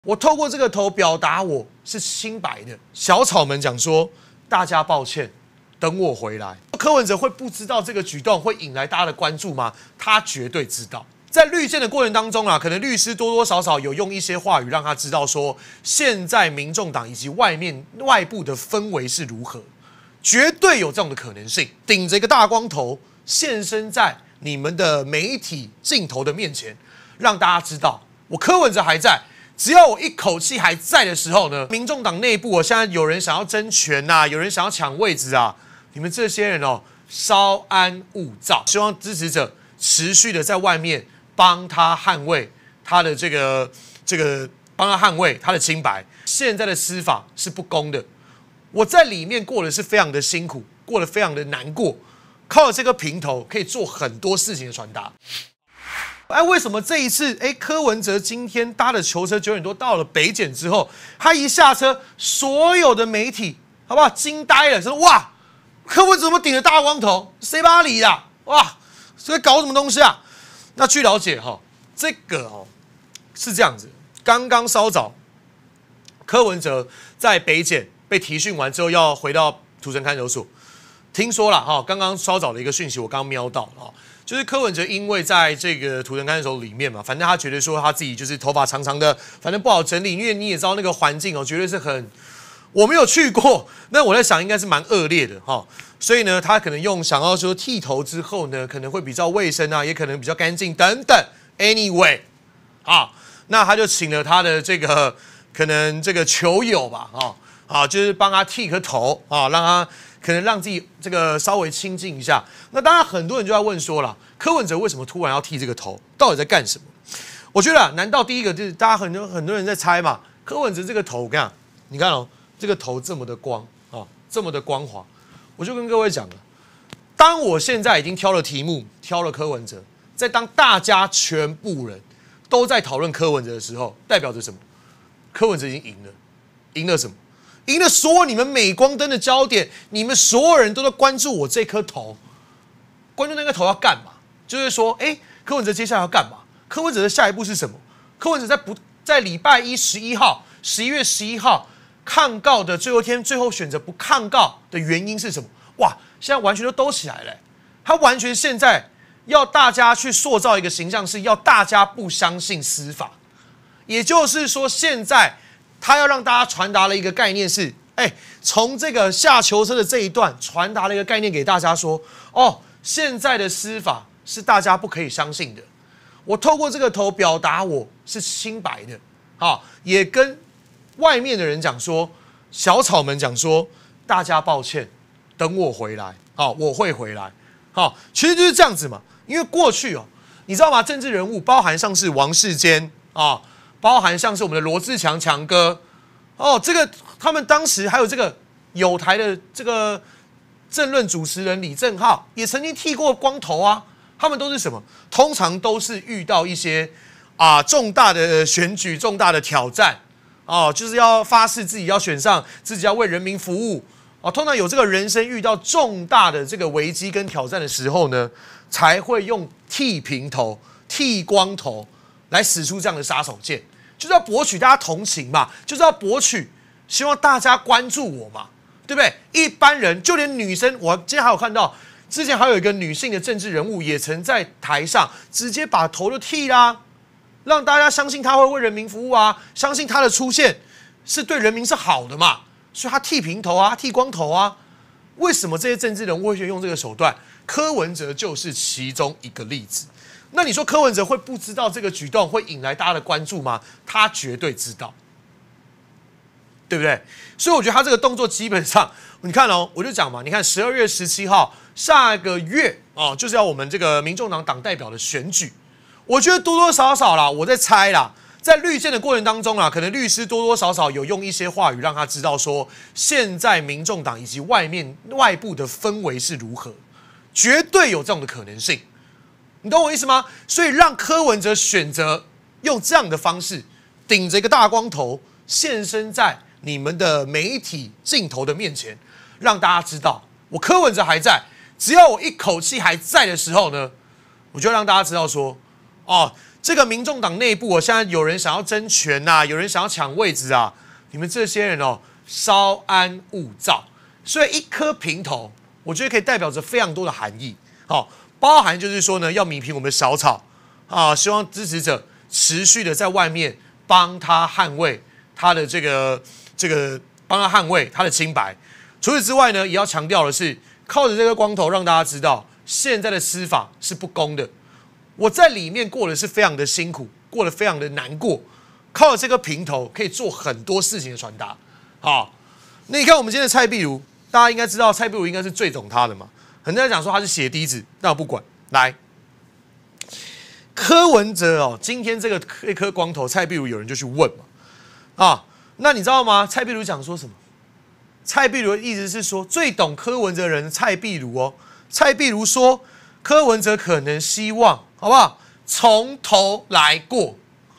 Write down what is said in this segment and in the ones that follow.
我透过这个头表达我是清白的。小草们讲说，大家抱歉，等我回来。柯文哲会不知道这个举动会引来大家的关注吗？他绝对知道。在绿建的过程当中啊，可能律师多多少少有用一些话语让他知道说，现在民众党以及外部的氛围是如何，绝对有这种的可能性。顶着一个大光头现身在你们的媒体镜头的面前，让大家知道我柯文哲还在。只要我一口气还在的时候呢，民众党内部现在有人想要争权啊，有人想要抢位置啊，你们这些人稍安勿躁，希望支持者持续的在外面帮他捍卫他的这个帮他捍卫他的清白。现在的司法是不公的，我在里面过得是非常的辛苦，过得非常的难过，靠了这个平头可以做很多事情的传达。为什么这一次柯文哲今天搭的囚车9点多到了北检之后，他一下车，所有的媒体好不好惊呆了，说哇，柯文哲怎么顶着大光头，谁把他理啦？哇，这搞什么东西啊？那据了解这个是这样子，刚刚稍早，柯文哲在北检被提讯完之后，要回到土城看守所。听说了刚刚稍早的一个讯息，我刚刚瞄到就是柯文哲因为在这个土城看守所里面嘛，反正他觉得说他自己就是头发长长的，反正不好整理，因为你也知道那个环境绝对是很，我没有去过，那我在想应该是蛮恶劣的所以呢，他可能想要说剃头之后呢，可能会比较卫生啊，也可能比较干净等等。Anyway， 那他就请了他的这个可能这个球友吧就是帮他剃个头让他可能让自己这个稍微清静一下。那当然很多人就在问说了，柯文哲为什么突然要剃这个头，到底在干什么？我觉得难道第一个就是大家很多人在猜嘛，柯文哲这个头，我跟你讲，你看这个头这么的光这么的光滑，我就跟各位讲了，当我现在已经挑了题目，挑了柯文哲，在当大家全部人都在讨论柯文哲的时候，代表着什么？柯文哲已经赢了，赢了什么？赢了所有你们镁光灯的焦点，你们所有人都在关注我这颗头，关注那个头要干嘛？就是说，柯文哲接下来要干嘛？柯文哲的下一步是什么？柯文哲在礼拜一11号，11月11号抗告的最后一天，最后选择不抗告的原因是什么？哇，现在完全都兜起来了，他完全现在要大家去塑造一个形象，是要大家不相信司法，也就是说，现在他要让大家传达了一个概念是，从这个下囚车的这一段传达了一个概念给大家说，现在的司法是大家不可以相信的。我透过这个头表达我是清白的，也跟外面的人讲说，小草们讲说，大家抱歉，等我回来，我会回来，其实就是这样子嘛。因为过去你知道吗？政治人物包含像是王世坚包含像是我们的罗志强强哥，这个他们当时还有这个友台的这个政论主持人李正浩也曾经剃过光头啊。他们都是什么？通常都是遇到一些重大的选举、重大的挑战就是要发誓自己要选上，自己要为人民服务通常有这个人生遇到重大的这个危机跟挑战的时候呢，才会用剃平头、剃光头来使出这样的杀手锏，就是要博取大家同情嘛，就是要博取希望大家关注我嘛，对不对？一般人就连女生，我今天还有看到。之前还有一个女性的政治人物，也曾在台上直接把头就剃啦，让大家相信她会为人民服务啊，相信她的出现是对人民是好的嘛，所以她剃平头啊，剃光头啊。为什么这些政治人物会用这个手段？柯文哲就是其中一个例子。那你说柯文哲会不知道这个举动会引来大家的关注吗？他绝对知道，对不对？所以我觉得他这个动作基本上，你看我就讲嘛，你看12月17号。下个月就是要我们这个民众党党代表的选举，我觉得多多少少啦，我在猜啦，在绿建的过程当中可能律师多多少少有用一些话语让他知道说，现在民众党以及外部的氛围是如何，绝对有这种的可能性，你懂我意思吗？所以让柯文哲选择用这样的方式，顶着一个大光头现身在你们的媒体镜头的面前，让大家知道我柯文哲还在。只要我一口气还在的时候呢，我就让大家知道说， 这个民众党内部现在有人想要争权呐，有人想要抢位置啊，你们这些人稍安勿躁。所以一颗平头，我觉得可以代表着非常多的含义。包含就是说呢，要弭平我们的小草啊，希望支持者持续的在外面帮他捍卫他的帮他捍卫他的清白。除此之外呢，也要强调的是，靠着这个光头，让大家知道现在的司法是不公的。我在里面过得是非常的辛苦，过得非常的难过。靠着这个平头，可以做很多事情的传达。好，那你看我们今天的蔡壁如，大家应该知道蔡壁如应该是最懂他的嘛。很多人讲说他是血滴子，但我不管。来，柯文哲今天这颗光头蔡壁如，有人就去问嘛。那你知道吗？蔡壁如讲说什么？蔡壁如的意思是说，最懂柯文哲的人蔡壁如蔡壁如说，柯文哲可能希望，好不好？从头来过，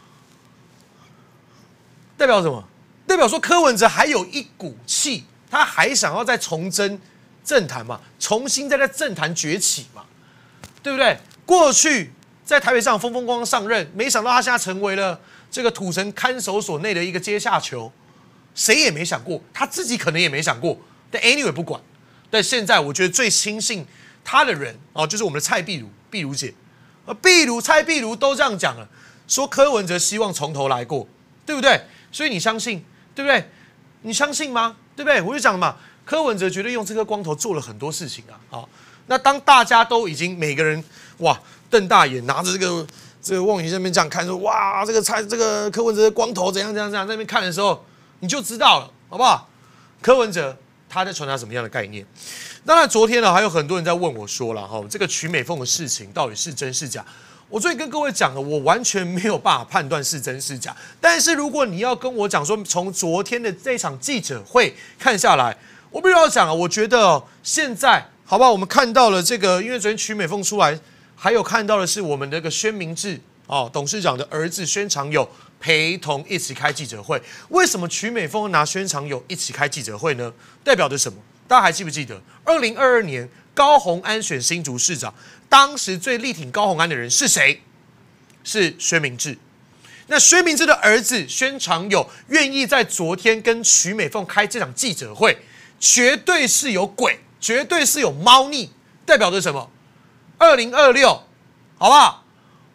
代表什么？代表说柯文哲还有一股气，他还想要再重征政坛嘛，重新再在政坛崛起嘛，对不对？过去在台北市长风风光光上任，没想到他现在成为了这个土城看守所内的一个阶下囚，谁也没想过，他自己可能也没想过。但 anyway 不管，但现在我觉得最亲信他的人就是我们的蔡壁如，壁如姐，蔡壁如都这样讲了，说柯文哲希望从头来过，对不对？所以你相信，对不对？你相信吗？对不对？我就讲嘛，柯文哲绝对用这个光头做了很多事情啊。好，那当大家都已经每个人瞪大眼，拿着这个望远镜在那边这样看，说哇，这个柯文哲的光头怎样在那边看的时候，你就知道了，好不好？柯文哲他在传达什么样的概念？当然，昨天还有很多人在问我说了这个曲美凤的事情到底是真是假？我最近跟各位讲了，我完全没有办法判断是真是假。但是如果你要跟我讲说，从昨天的这场记者会看下来，我必须要讲我觉得现在好不好？我们看到了这个，因为昨天曲美凤出来，还有看到的是我们那个宣明智董事长的儿子宣长友陪同一起开记者会。为什么曲美凤拿宣长友一起开记者会呢？代表着什么？大家还记不记得2022年高虹安选新竹市长，当时最力挺高虹安的人是谁？是宣明智。那宣明智的儿子宣长友愿意在昨天跟曲美凤开这场记者会，绝对是有鬼，绝对是有猫腻，代表着什么？2026，好不好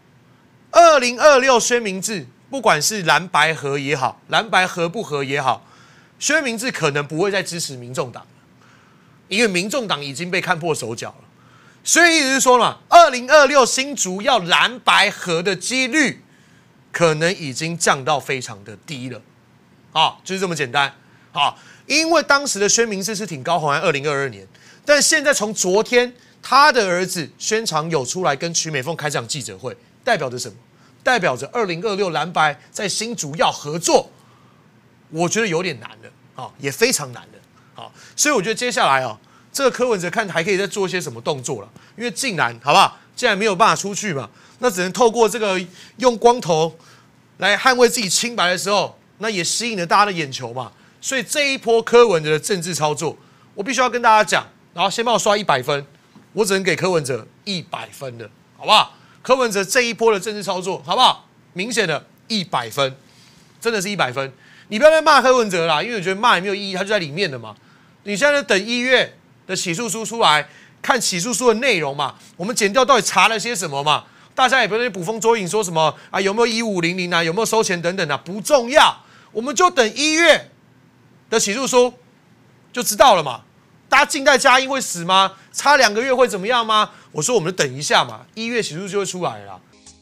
？2026宣明智，不管是蓝白合也好，蓝白合不合也好，宣明智可能不会再支持民众党。因为民众党已经被看破手脚了，所以意思是说嘛，2026新竹要蓝白合的几率，可能已经降到非常的低了，就是这么简单，因为当时的宣明智是挺高虹安2022年，但现在从昨天他的儿子宣长友出来跟曲美凤开这场记者会，代表着什么？代表着2026蓝白在新竹要合作，我觉得有点难了，也非常难了。所以我觉得接下来这个柯文哲看还可以再做一些什么动作了，因为竟然好不好？既然没有办法出去嘛，那只能透过这个用光头来捍卫自己清白的时候，那也吸引了大家的眼球嘛。所以这一波柯文哲的政治操作，我必须要跟大家讲，然后先帮我刷100分，我只能给柯文哲100分的，好不好？柯文哲这一波的政治操作，好不好？明显的100分，真的是100分。你不要再骂柯文哲啦，因为我觉得骂也没有意义，他就在里面的嘛。你现在等1月的起诉书出来，看起诉书的内容嘛，我们检调到底查了些什么嘛？大家也不要捕风捉影，说什么有没有1500啊，有没有收钱等等啊，不重要，我们就等1月的起诉书就知道了嘛。大家静待佳音会死吗？差2个月会怎么样吗？我说我们就等一下嘛，1月起诉就会出来了。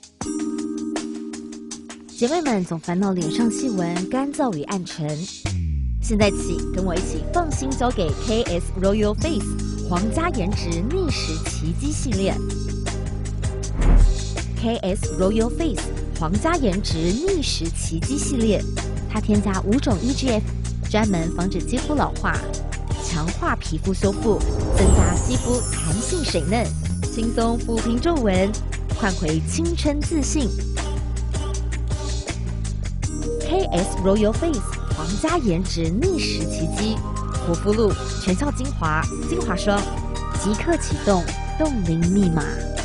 姐妹们总烦恼脸上细纹干燥与暗沉，现在起跟我一起放心交给 KS Royal Face 皇家颜值逆时奇迹系列。KS Royal Face 皇家颜值逆时奇迹系列，它添加5种 EGF， 专门防止肌肤老化，强化皮肤修复，增加肌肤弹性水嫩，轻松抚平皱纹，换回青春自信。KS Royal Face 皇家颜值逆时奇迹，活肤露、全效精华、精华霜，即刻启动冻龄密码。